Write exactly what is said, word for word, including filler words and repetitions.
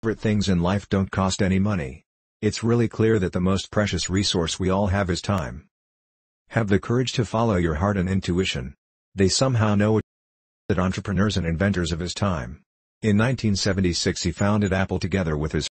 favorite things in life don't cost any money. It's really clear that the most precious resource we all have is time. Have the courage to follow your heart and intuition. They somehow know it. That entrepreneurs and inventors of his time. In nineteen seventy-six he founded Apple together with his